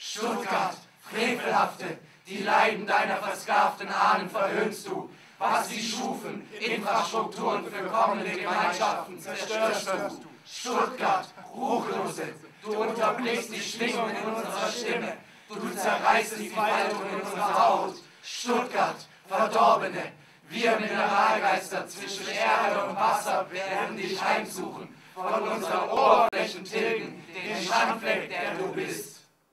Stuttgart, Frevelhafte, die Leiden deiner versklavten Ahnen verhöhnst du. Was sie schufen, Infrastrukturen für kommende Gemeinschaften, zerstörst du. Stuttgart, Ruchlose, du unterbrichst die Schwingung in unserer Stimme. Du zerreißt die Faltung in unserer Haut. Stuttgart, Verdorbene, wir Mineralgeister zwischen Erde und Wasser werden dich heimsuchen, von unseren Oberflächen tilgen, den Schandfleck, der du bist.